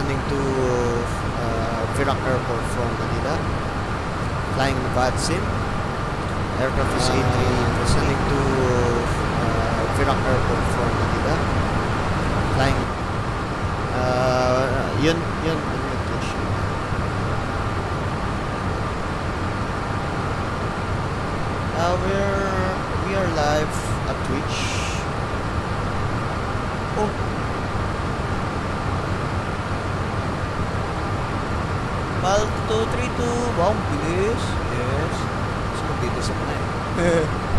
descending to Virac Airport from Manila. Flying Vadsim. Aircraft is A3 descending to Virac Airport from Manila. Flying yun we are live at Twitch. Oh, PAL 232. Wow, bilis. Yes. So, magdidisip na eh.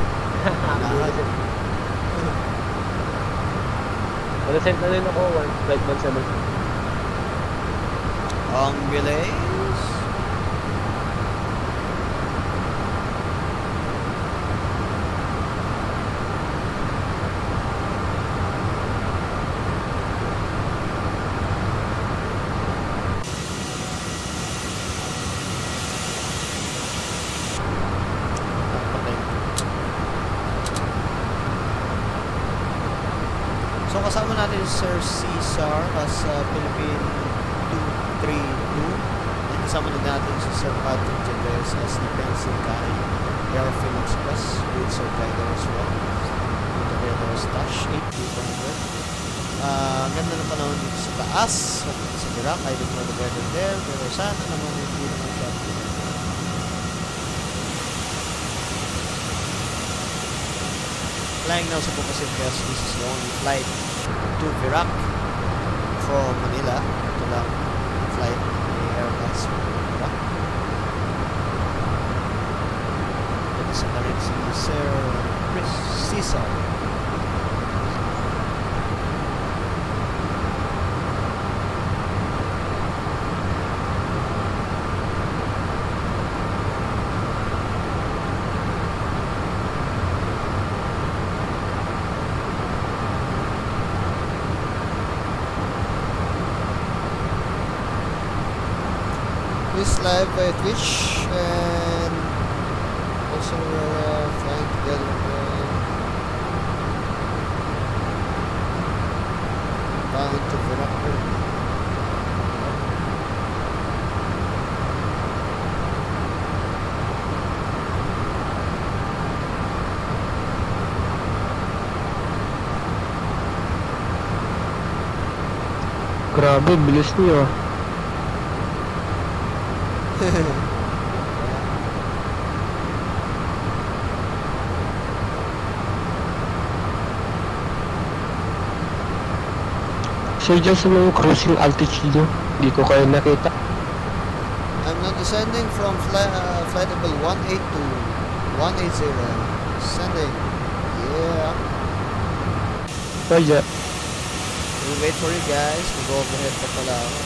Nag-send na rin ako, 1.17. Ang bilis. So kasama natin si Sir Cesar as Philippine 232, and kasama din natin si Sir Patrick Chavez as the Pencil Guy Air Film Express with Sir Guider as well. Together as Dash 8200. Ganda ng panahon dito sa taas sa Virac. I don't know the weather there, pero sana naman hindi naman siya. Flying now sa Pupasit Gas. This is the only flight to Virac from Manila. Ito lang flight ni Airbus from Virac. Ito na rin si Sir Cesar. Live by Twitch, and also we're flying together bound to Virac. Grabe, bilis niyo. Sir, dyan sa mga cruising altitude nyo, hindi ko kayo nakita. I'm not descending from flightable 18 to 180. Descending. Yeah. Oh, yeah. We'll wait for you guys. We'll go overhead pa pala ako.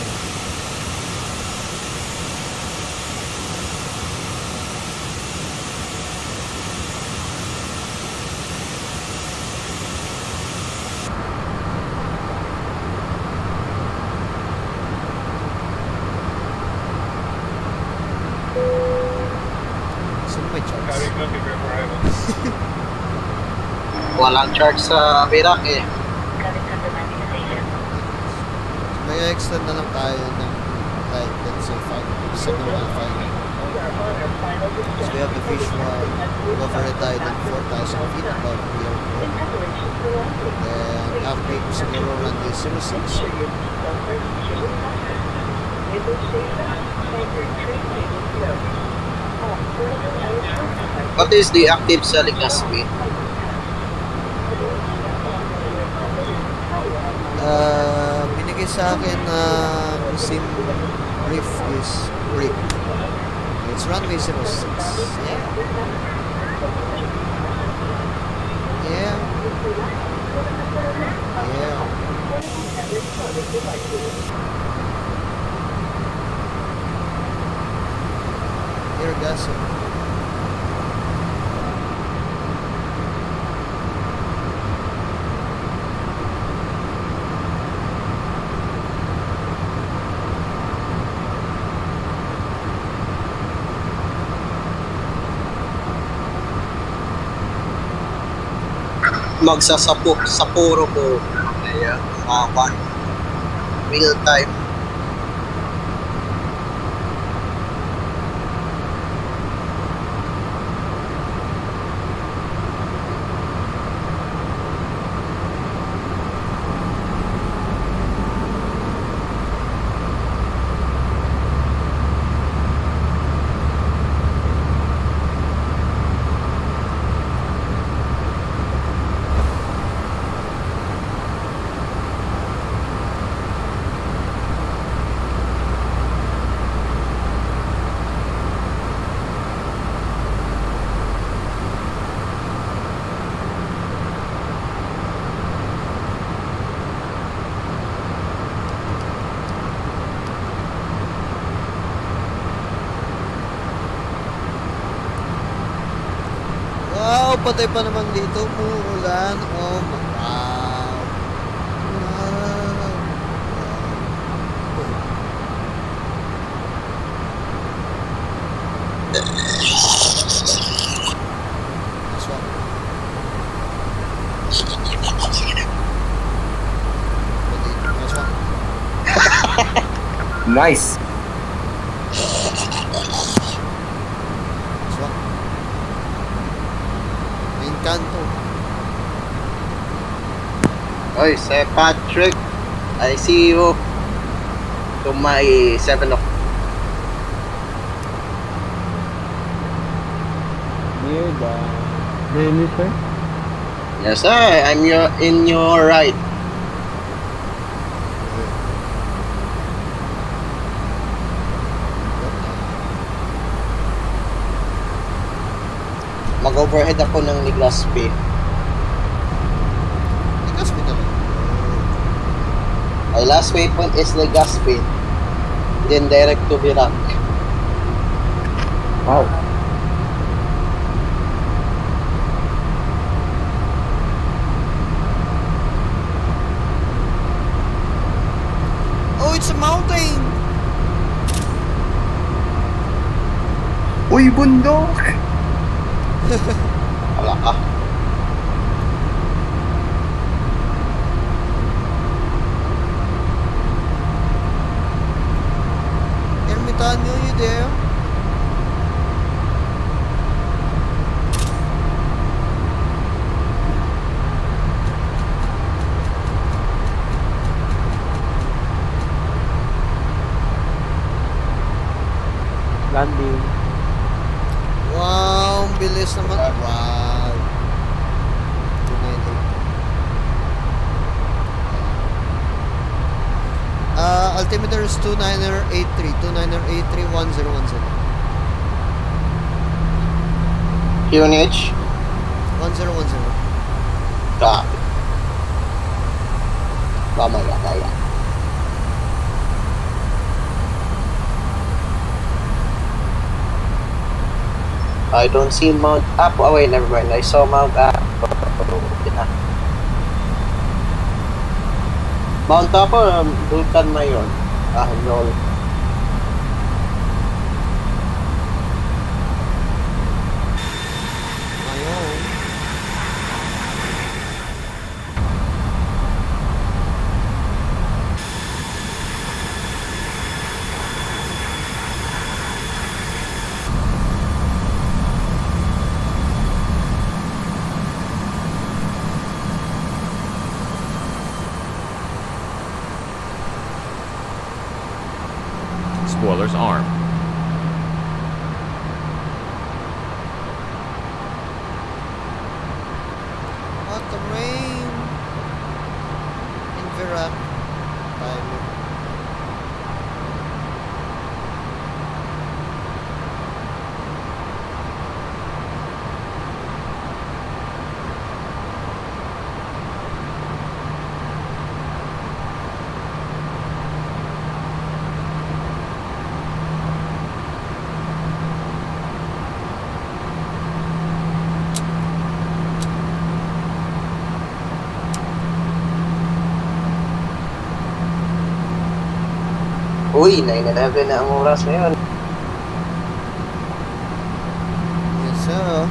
Walang charge sa Virac eh. May extend na lang tayo ng like let's say 715. So we have the visual overhead tayo ng 4,000 feet above the airport. Then upgrade ko siguro runway 06. What is the active selling speed? Binigay sa akin ng sim brief is brief. It's runway 06. Yeah. Yeah. Yeah. Here, guys. Magsasapuro ko. Ayan, real time patay pa naman dito. Umuulan. Oh, wow. Wow. Nice one. Nice one. Nice. Nice one. Main kanto. Oy, Sir Patrick, I see you to my 7 o'clock. Nearby. Really, sir? Yes, sir. I'm in your right. Mag-overhead ako ng Legazpi. Legazpi na lang. My last waypoint is Legazpi. Then direct to Virac. Wow. Oh, it's a mountain! Uy, bundok! Wala ka. Ermitanyo, you there? Landing. Wow, ang bilis naman. Wow. 298. Altimeter is 29er83, 29er83, 1010. QNH. 1010. Copy. Mamaya, kaya. I don't see Mount Apo. Oh wait, never mind. I saw Mount Apo. Mount Apo, Vulcan na yun. Roll. Ayun. Spoilers armed. What the rain in Virac. Tayo. Uy, 9:11 na ang oras ngayon. Yes, sir.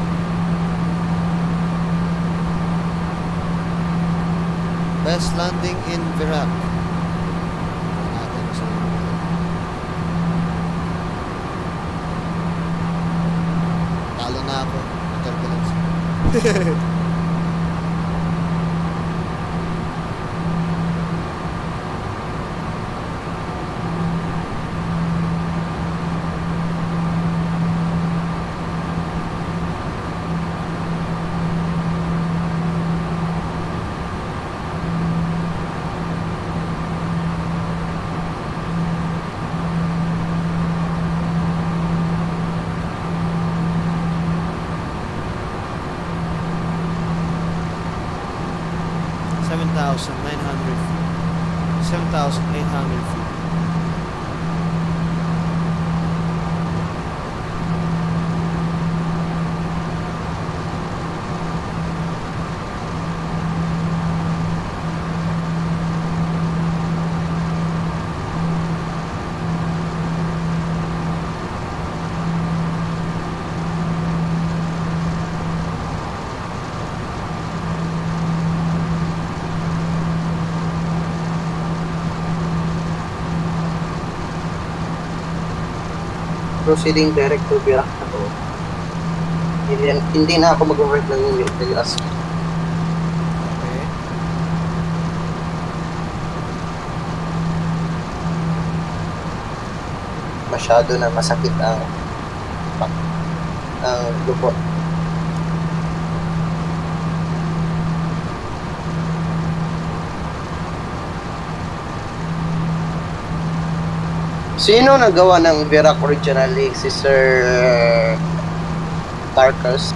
Best landing in Virac. Natin sa talo na ako. Turbulence. $7,800 feet. proceeding direct to Virac na to. Hindi na ako mag-work ng US. Okay. Masyado na masakit ang lupot. Sino nagawa ng Virac originally? Si Sir Tarkus?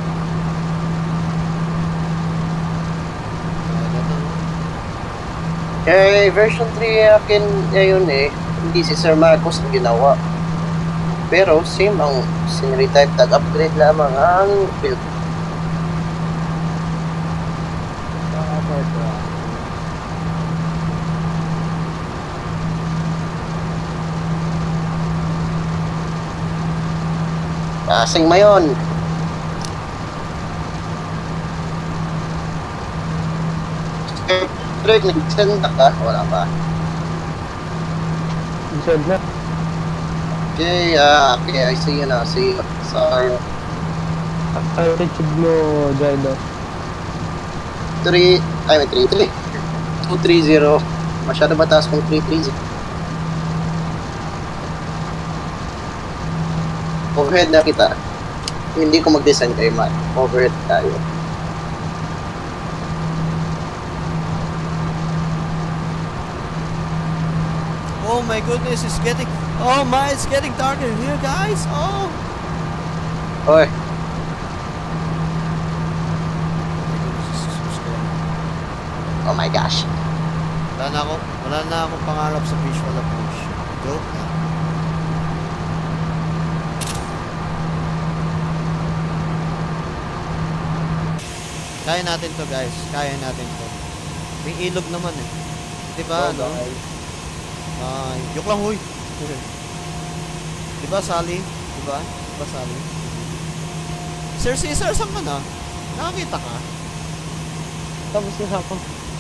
Version 3 akin ngayon hindi si Sir Marcos ang ginawa. Pero same ang sinretype, tag-upgrade lamang ang build. Passing mayon. Drake, nag-send ka? Wala pa. Isod na. Okay, okay, I see you now. See you. Sorry. Altitude mo, Jaido. 230. Masyado ba taas kung 330? Overhead na kita. Hindi ko mag-design kayo, man. Overhead tayo. Oh my goodness, it's getting... Oh my, it's getting darker here, guys. Oh. Oy. Oh my gosh. Wala na akong pangarap sa visual approach. Joke na. Kaya natin to, guys. Kaya natin to. May ilog naman eh. Diba, no? Yok lang, huy. Diba, Sally? Diba? Diba, Sally? Sir Caesar, saan ka na? Nakakita ka? Tapos na ako.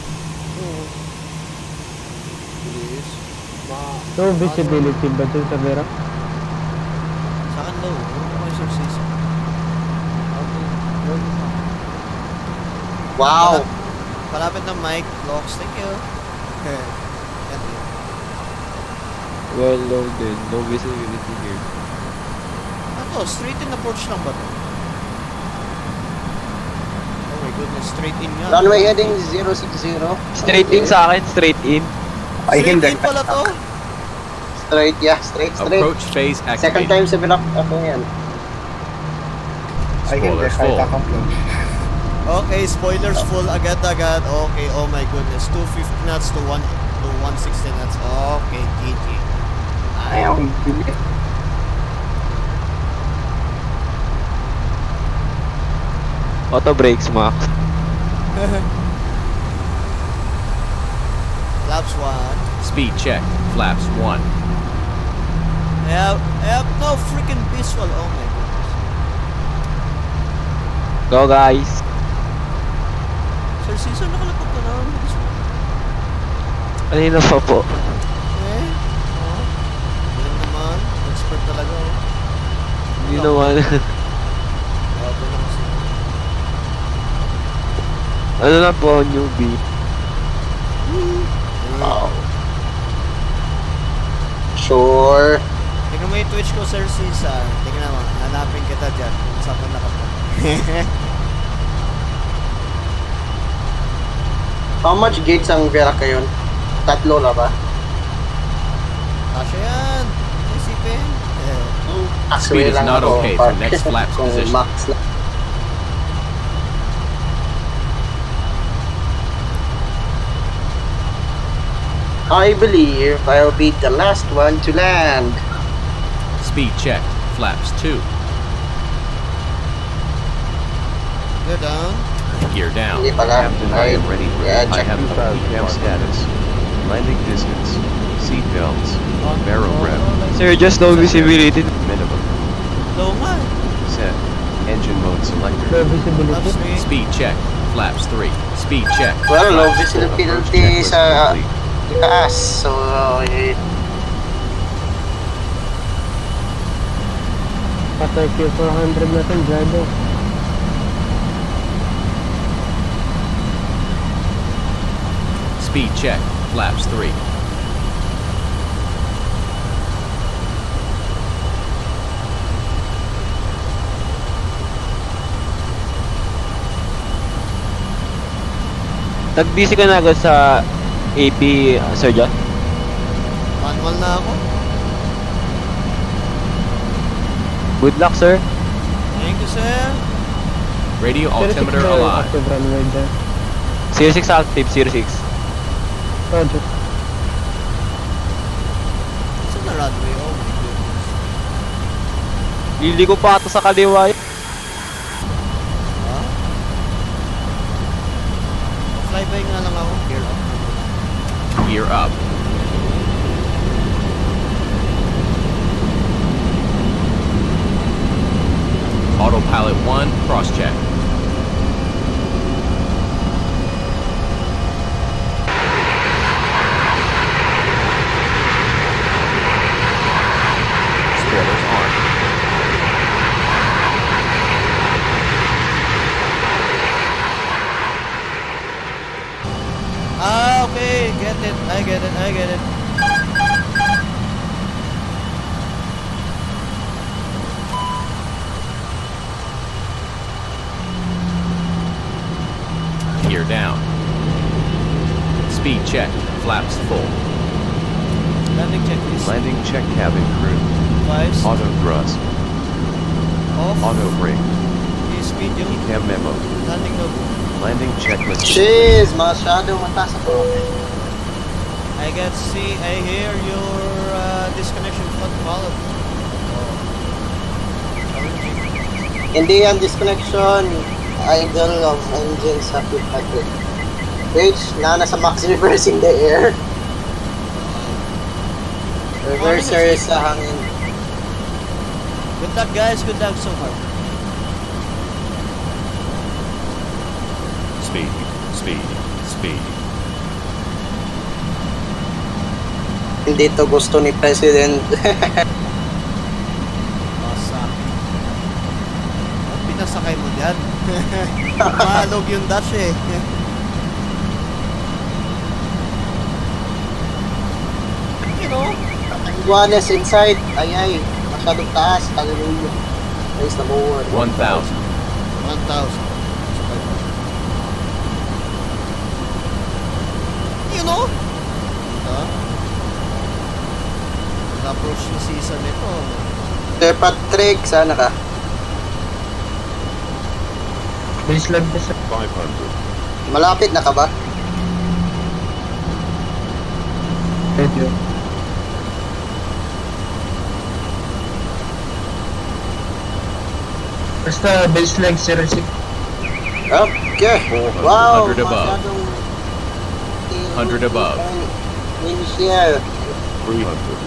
Please. No visibility ba dun sa Virac? Sa akin low. Ano ko kay Sir Caesar? Wow. Palapit ng mic. Locks. Thank you. Well loaded. No visibility here. Ako, straight in approach lang ba to? Oh my goodness, straight in nga. Runway heading 060. Straight in sa akin. Straight in. Straight in pala to? Straight, yeah. Straight. Approach phase Second activated. time sa Virac. Ako yan. Spoilers full. Okay, spoilers full agad-agad. Okay, oh my goodness. 250 knots to 160 knots. Okay, GG. Ayaw. Auto brakes, Max. Flaps 1. Speed check. Flaps 1. I have no freaking visual. Oh my goodness. Go, guys. Sir Caesar, nakalapag ka na. Kanina pa po. Eh? Oh. Galing naman. Expert talaga. Oh. Hindi naman. Grabe na kasi. Ano na po, newbie? Wow. Sure. Tingnan mo yung Twitch ko, Sir Caesar. Tingnan mo. Hanapin kita dyan. Kung saan ka nakapunta. How much gates ang Virac ngayon? 3 na ba? Kasha yan. Isipin. Speed is not okay for next flaps Kung position. max na. I believe I'll be the last one to land. Speed check. Flaps 2. Go down. Gear down. Hindi pala. Captain, I am ready for Yeah, I check have the cam status. Landing distance. Seat belts. Barrel rep. Sir, just no visibility. Minimum. Low nga. Set. Engine mode No selector. visibility. Flaps 3. Speed check. Flaps 3. Speed check. Well, low Flaps 4. visibility Approach checklist sa complete. itaas. So, Patay Q400 natin, driver. Speed check. Flaps 3. Nag-busy ka na agad sa AP, Sir John? Manual na ako. Good luck, sir. Thank you, sir. Radio altimeter alive. Active runway dyan. 06 active, 06. Roger. Saan na runway? Oh my goodness. Liligo pa ito sa kaliwa yun. Ha? Flyby nga lang ako. Gear up. Gear up. Autopilot 1, cross-check. Spoilers on. Ah, okay. Get it. I get it. I get it. Gear down. Speed check. Flaps full. Landing checklist. Landing check cabin crew. 5. Auto thrust. Off. Auto brake. Speed yung Cam memo. landing node. Landing checklist. Jeez, masyadong mataas ako. I get see. I hear your disconnection from column. Oh. Challenging. Hindi yan disconnection. Idle of engine sa P500. Which, na nasa max reverse in the air. Reverser sa hangin. Good luck, guys. Good luck so far. Speed. Speed. Speed. Hindi to gusto ni President. Basa. Ba't pinasakay mo dyan? Mahalog yung dash eh. You know? Juanes inside. Ay, masyadong taas. Hallelujah. Praise the Lord. 1,000. 1,000. You know? Huh? Approach na season nito. Sir Patrick, sana ka? Baseline pa sa 500. Malapit na ka ba? radio. Basta baseline 06. Okay. 400. Wow. 100 above. masyadong 100 above. Initial. 300.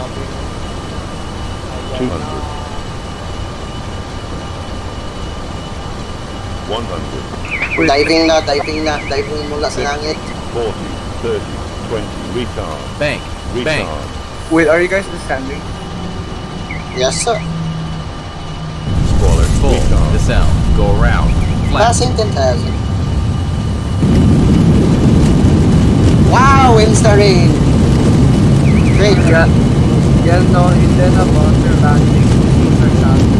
200. 100. Diving na. Diving mula sa langit. 40. 30. 20. Retard. Bank. Bank. Retard. Wait, are you guys descending? Yes, sir. Spoiler full. Retard. Descend. Go around. Flat. Passing 10,000. Wow, insta-rain. Great. Yeah, no, and then about your landing. For example.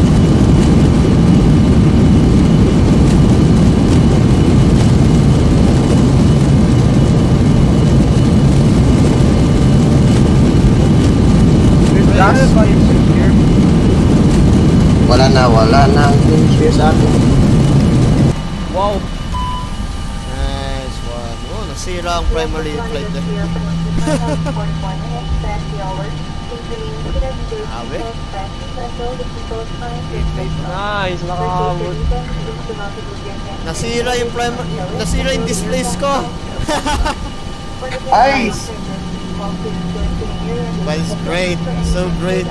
Wala na ang clean sa atin. Wow! Nice one. Oh, nasira ang primary flight na. Awe? Nice, nakahamon. Nasira yung displays ko. Nice! But it's great. So great.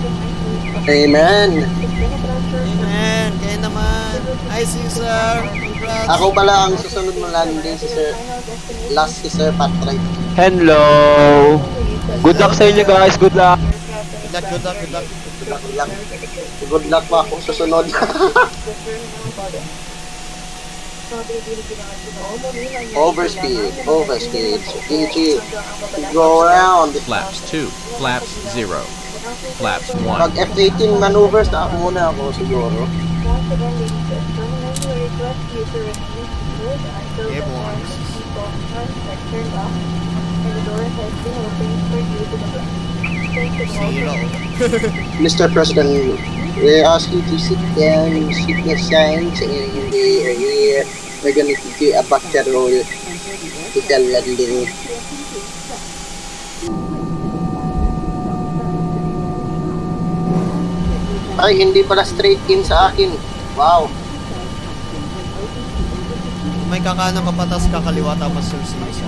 Amen. Amen. Kaya naman. Hi, Caesar. Congrats. Ako pala ang susunod mo landing si Sir. Last si Sir Patrick. Hello! Good luck sa inyo guys, good luck! Good luck, good luck, good luck. Good luck pa kung susunod. Overspeed. EG. Go around. Flaps 2, flaps 0, flaps 1. Pag F-18 maneuvers na muna ako siguro. Mr. President, we ask you to sit down, sit your signs, and we're gonna give you a butter roll to tell landing. Ay, hindi pala straight in sa akin. Wow. May kakanan ka patas kakaliwa tapos Sir Caesar.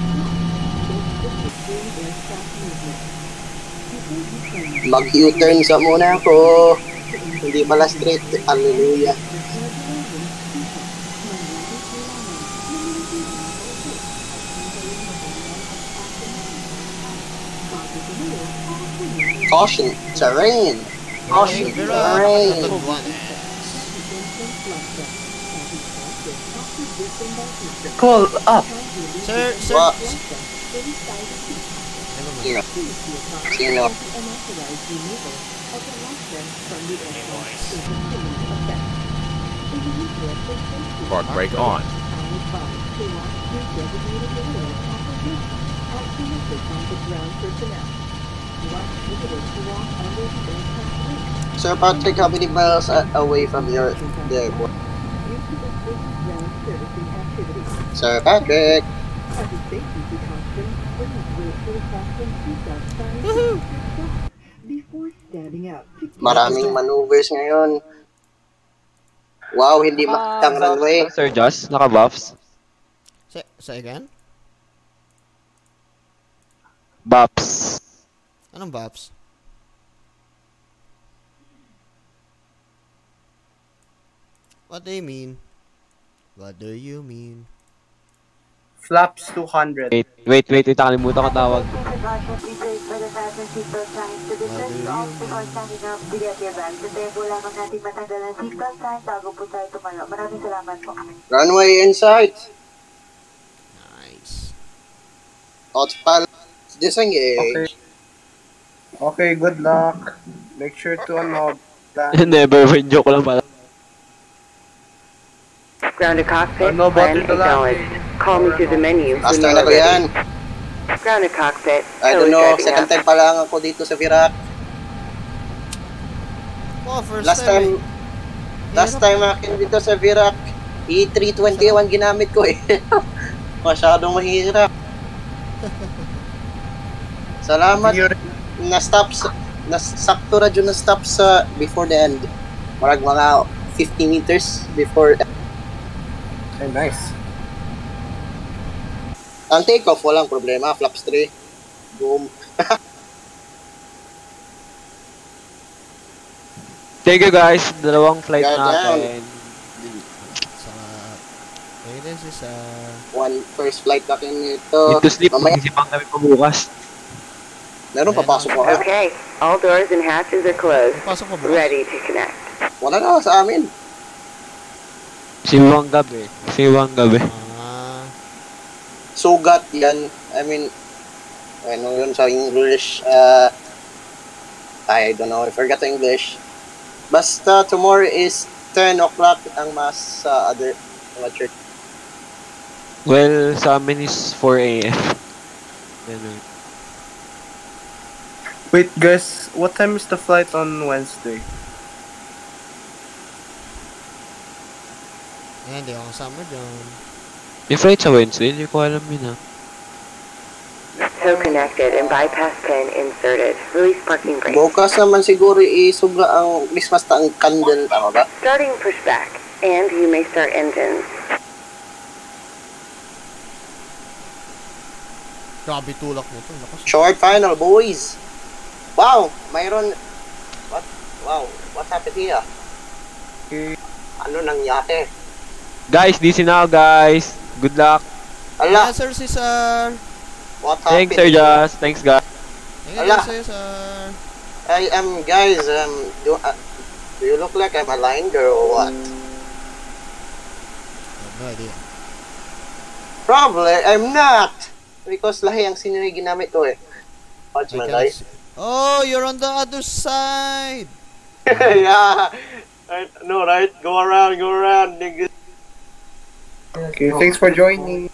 Mag-U-turn sa muna ako. Hindi pala straight. Hallelujah. Caution, terrain. Caution, terrain. Call up. Sir, What? Sino? Park brake on. Sir Patrick, how many miles away from the airport? Sir Patrick! Maraming maneuvers ngayon. Wow, hindi makitang runway. Sir Josh, naka-buffs. Say again? Buffs. Anong Baps? What do you mean? What do you mean? Flaps 200. Wait, nakalimutan ko tawag. Runway in sight. Nice. Outpal. Disengage. Okay, good luck. Make sure to Never mind, joke lang pala. Grounded cockpit, Ano, plan button to landing. acknowledged. Call me through the menu Last when you time na are ko yan. ready. Grounded cockpit, I don't Heli know, driving second up. time pa lang ako dito sa Virac. Oh, first Last time akin dito sa Virac, E321 ginamit ko eh. Masyadong mahirap. Salamat. Sakto radyo na stop sa before the end. Marag mga 50 meters before. Okay, nice. Ang take off, walang problema. Flaps 3. Boom. Thank you guys, dalawang flight Yan, natin. Okay, this is One first flight natin ito. Need to sleep, Mamaya, mag-isipang kami pabukas. meron papasok ko ha. Okay, all doors and hatches are closed. pasok ko bro. Ready to connect. Wala na sa amin. Siwang gabi. Sugat yan. I mean, ano yun sa English? I don't know. I forgot the English. Basta tomorrow is 10 o'clock ang mass sa other church. Well, sa amin is 4 AM. Ganun. Wait, guys, what time is the flight on Wednesday? Hindi ako kasama dyan. Yung flight sa Wednesday, hindi ko alam yun ha. So connected and bypass pin inserted. Release parking brake. Bukas naman siguro isuga ang mismasta ang candle. Tama ba? Starting pushback, and you may start engines. Grabe tulak nito. Lakas. Short final, boys. Wow, mayroon. What? Wow, what happened here? Ano nangyari? Guys, DC na ako guys. Good luck. Ala, Sir Caesar. what happened? Thanks Sir Josh. Thanks guys. Thank you, Ala. Sir Caesar. I am, guys, do you look like I'm a line girl or what? I have no idea. Probably, I'm not! Because lahi ang scenery ginamit ko eh. Watch I my cannot life. see. Oh, you're on the other side! Yeah! Right, no, right? Go around, nigga. Okay, thanks for joining.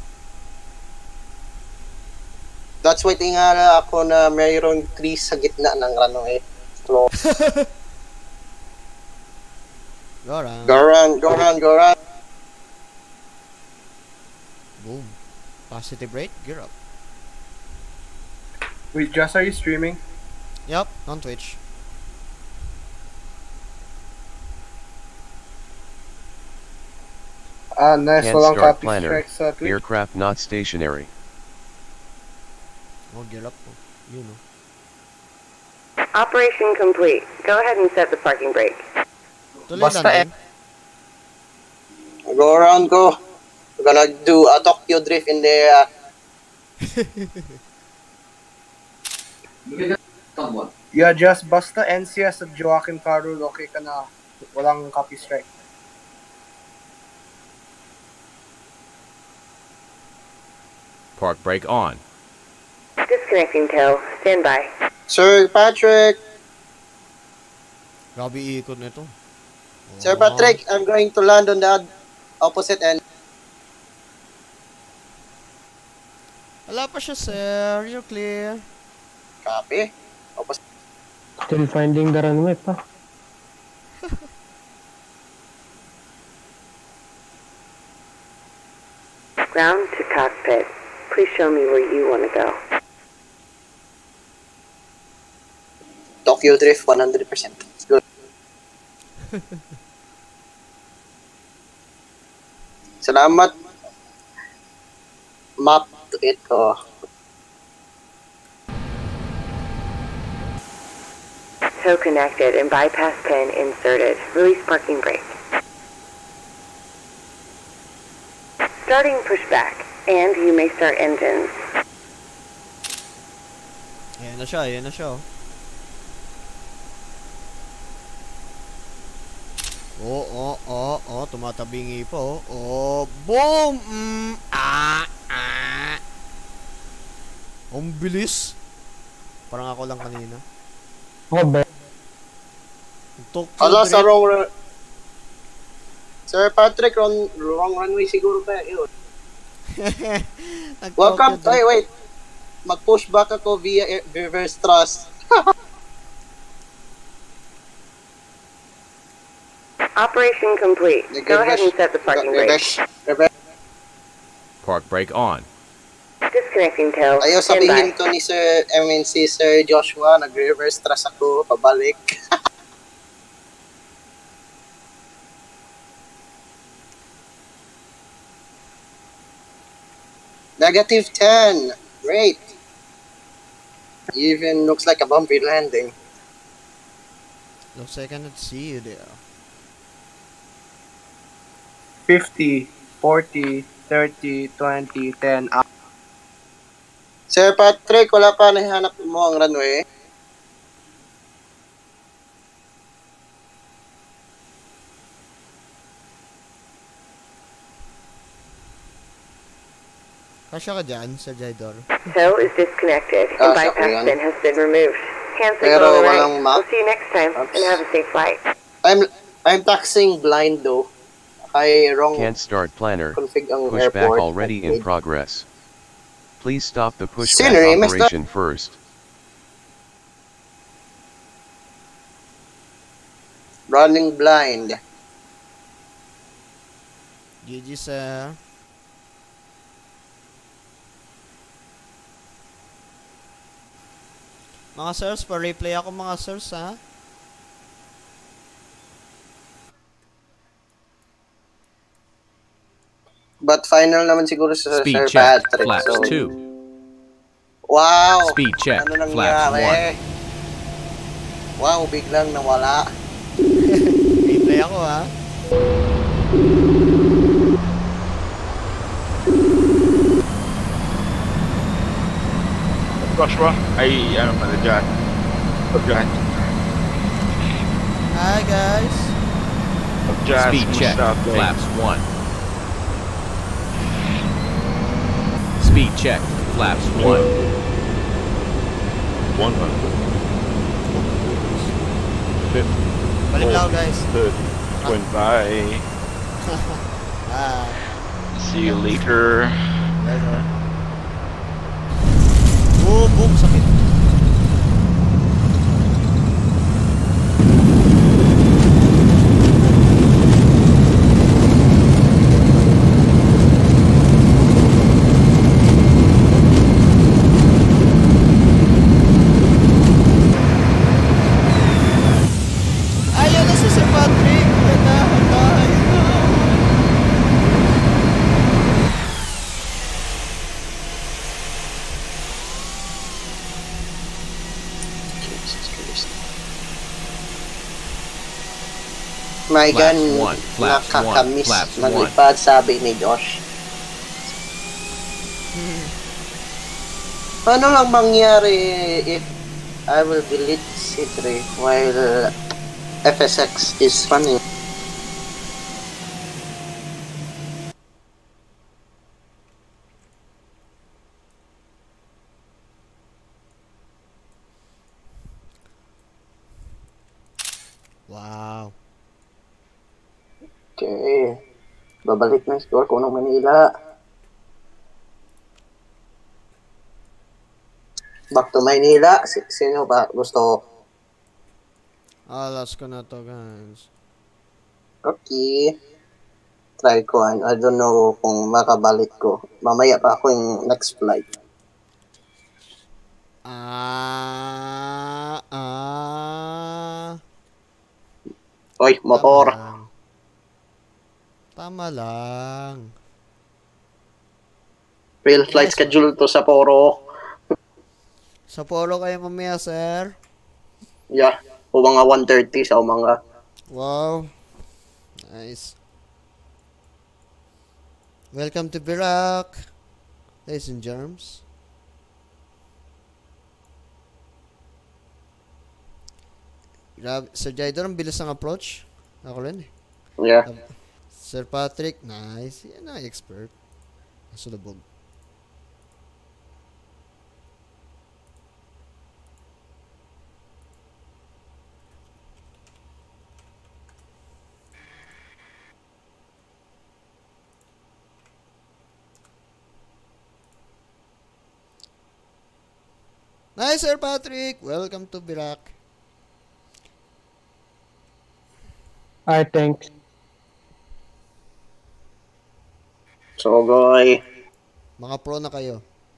That's why tingala ako na mayroong trees sa gitna ng runway. Floor. Go around. Go around. Boom. Positive rate, gear up. Wait, Just, are you streaming? Yup, on Twitch. Nice. Can't Walang start copy planner. strike sa Twitch. Aircraft not stationary. Oh, gear up po. You know. Operation complete. Go ahead and set the parking brake. Tuloy Basta landing. Go around, go. We're gonna do a Tokyo drift in the... Yeah, Just basta NCS at Joaquin Carroll, okay ka na. Walang copy strike. Park brake on. Disconnecting tow. Stand by. Sir Patrick! Grabe iikot nito. Sir Patrick, I'm going to land on the opposite end. Wala pa siya, sir. You're clear. Copy. Opposite. Still finding the runway pa. Ground to cockpit. Please show me where you want to go. Tokyo drift 100%. Good. Salamat. Map to it ko. Tow connected and bypass pin inserted. Release parking brake. Starting pushback, and you may start engines. Ayan na siya, ayan na siya. Oh, tumatabingi po. Oh, boom! Ang bilis. Parang ako lang kanina. Oh, Tokyo Ala, sa drift. wrong Sir Patrick, wrong runway siguro tayo. Yun. Welcome. Nag-Tokyo drift. Wait. Mag-push back ako via reverse thrust. Operation complete. Go ahead and set the parking brake. Reverse. Park brake on. Disconnecting tow. Ayaw Stand sabihin by. to ni si Sir Joshua, nag-reverse thrust ako, pabalik. -10. Great. Even looks like a bumpy landing. Looks like I cannot see you there. 50, 40, 30, 20, 10, up. Sir Patrick, wala pa nahanap mo ang runway? Kasya ka dyan, Sir Jaidor. Tow is disconnected Ah, and siya po bypass yan. pin has been removed. Hands Pero signal on the right. walang map? We'll see you next time Oops. and have a safe flight. I'm taxing blind though. I wrong Can't start planner. config ang Pushback airport. already in progress. Please stop the pushback Scenery, messed up. operation first. Running blind. GG, sir. Mga sirs, pa-replay ako mga sirs, ha? But final naman siguro sa Speed Sir check. Patrick. Flaps So, 2. wow! Speed check. Ano Flaps nangyari? Wow, biglang nawala. Replay ako, ha? Joshua, ay ano pala dyan. Hi guys. Speed check. Flaps 1. Speed check. Flaps 1. 100. Balik lang ako, guys. 30. Bye. Ah. See you later. Oh, boom, sakit. Ayaw na si Sir Patrick. Yan na, tayo na. My Flaps gun, one, flaps one, nakakamiss flaps maglipad, sabi ni Josh. Ano lang mangyari if I will delete C3 while FSX is running? Wow. Okay. Babalik na yung score ko ng Manila. Back to Manila. Sino ba gusto? Last ko na to, guys. Okay. Try ko. I don't know kung makabalik ko. Mamaya pa ako yung next flight. Oy, motor. Tama lang. Real flight schedule to sa Poro. Sa Poro kayo mamaya, sir? Yeah. O mga 1:30 sa umaga. Wow. Nice. Welcome to Birak. Ladies and germs. Grabe. Sir Jaidor, ang bilis ng approach. Ako rin eh. Yeah. Sir Patrick, nice. Yan na, expert. Nasulabog. Nice, Sir Patrick. Welcome to Birak. I think. So, goy. Mga pro na kayo.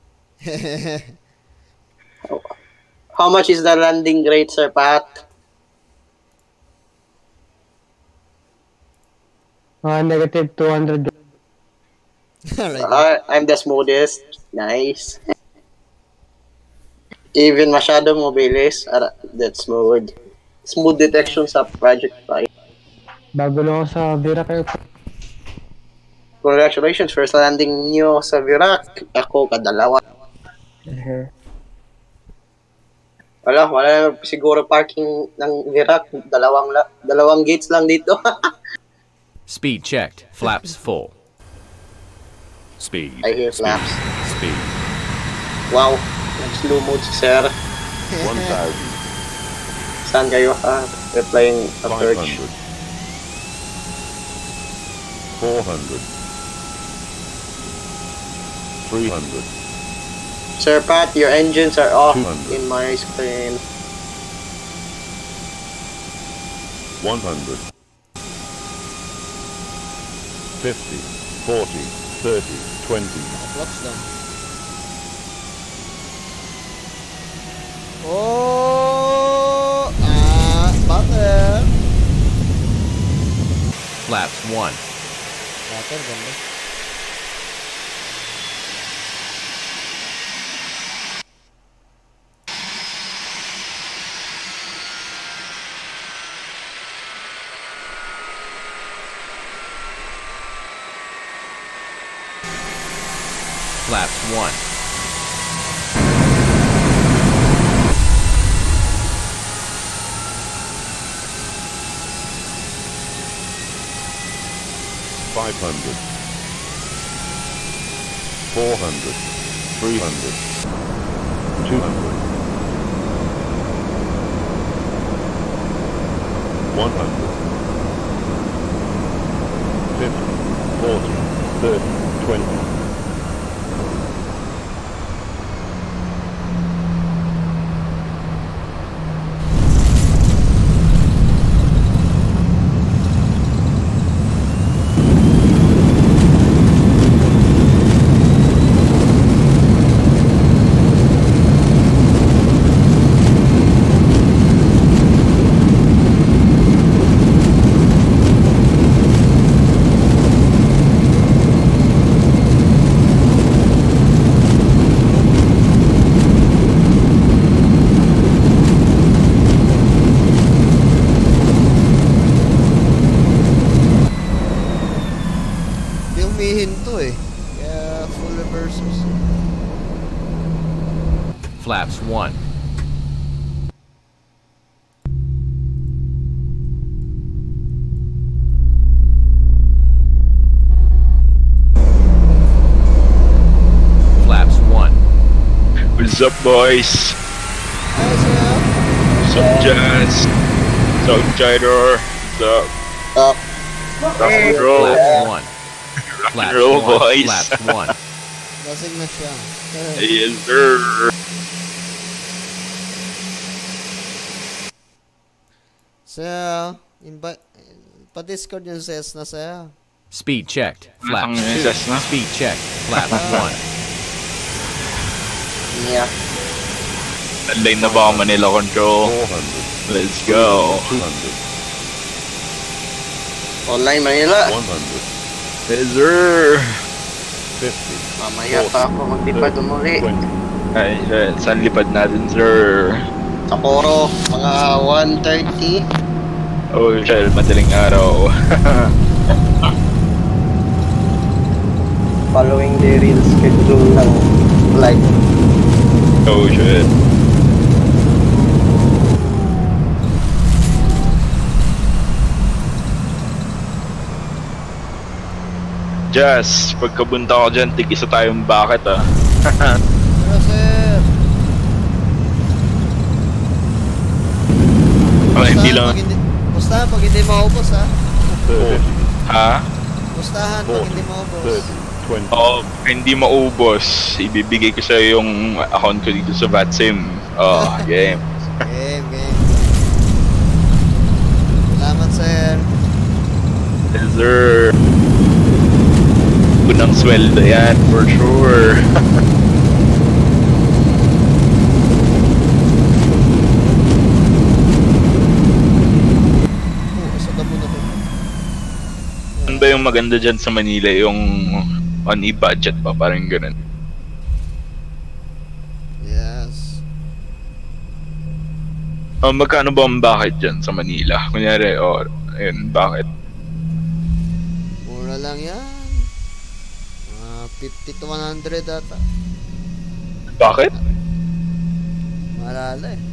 How much is the landing rate, Sir Pat? Negative 200. I'm the smoothest. Nice. Even masyado mobilis. That's smooth. Smooth detection sa Project 5. Bago lang ako sa Birak Airport. Congratulations, first landing nyo sa Birak. Ako, kadalawa. Wala siguro parking ng Birak. Dalawang gates lang dito. Speed checked. Flaps full. Speed. I hear flaps. Speed. Wow. Nag-slow mode si Sir. 1,000. Saan kayo ha? We're playing a purge. 400. 300. Sir Pat, your engines are off 200. in my screen. 100. 50. 40. 30. 20. Flux lang. Oh! Butter! Flaps 1. Butter, ganda. Flaps 1. 100. 500. 400. 300. 200. 100. 50. 40. 30. 20. Humihinto eh. Kaya full reversers. Flaps 1. Flaps 1. What's up, boys? What's up, Jazz? What's up, Jidor? What's up? Rock and roll. Flaps 1. Rock and roll, boys. Flaps 1. Lasing na siya. Yes, sir. Sir, pa-discord yung ses na sir. Speed checked. Flaps Nasaan yung 2. SS na? Speed checked. Flaps 1. Yeah. Online na ba ang Manila Control? 400. Let's go. 200. Online Manila. 100. Yes, sir. 50. Mamaya pa ako maglipad umuli. 20. Ay, saan lipad natin, sir? Sa Coro, mga 1:30. Oh, shell, madaling araw. Following the real schedule ng flight. Oh, shit. Jazz, pagkabunta ko dyan, tig-isa tayong bakit ah. Pero sir, Oh, hindi lang. Pustahan pag hindi maubos ha. 30. Ha? Pustahan pag hindi maubos. 30. 20. Oh, hindi maubos. Ibibigay ko sa yung account ko dito sa VATSIM. Oh, game. Game. Salamat sir. Yes, sir. Unang sweldo yan, for sure. Sa damo na to. Ano ba yung maganda dyan sa Manila? Yung on e-budget pa, parang ganun. Yes. Magkano ba ang bakit dyan sa Manila? Kunyari, ayun, bakit? Mura lang yan. 50 to 100 ata. Bakit? Malala eh.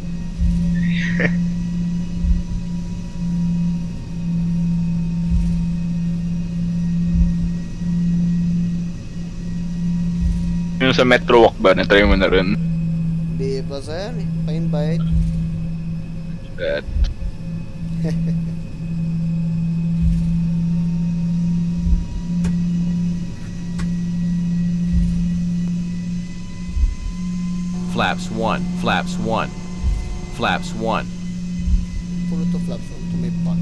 Yung sa Metro Walk ba? Na-try mo na rin? Hindi pa sir. Pa-invite. That. Flaps 1. Flaps 1. Flaps 1. Puro to flaps. To may pot.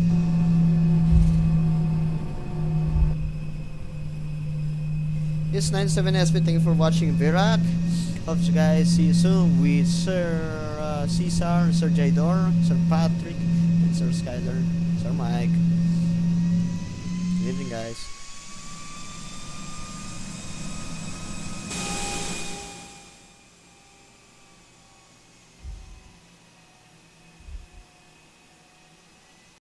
It's 97SB. Thank you for watching Virat. Hope you guys see you soon with Sir Cesar, Sir Jidor, Sir Patrick, and Sir Skyler, Sir Mike. Good evening guys.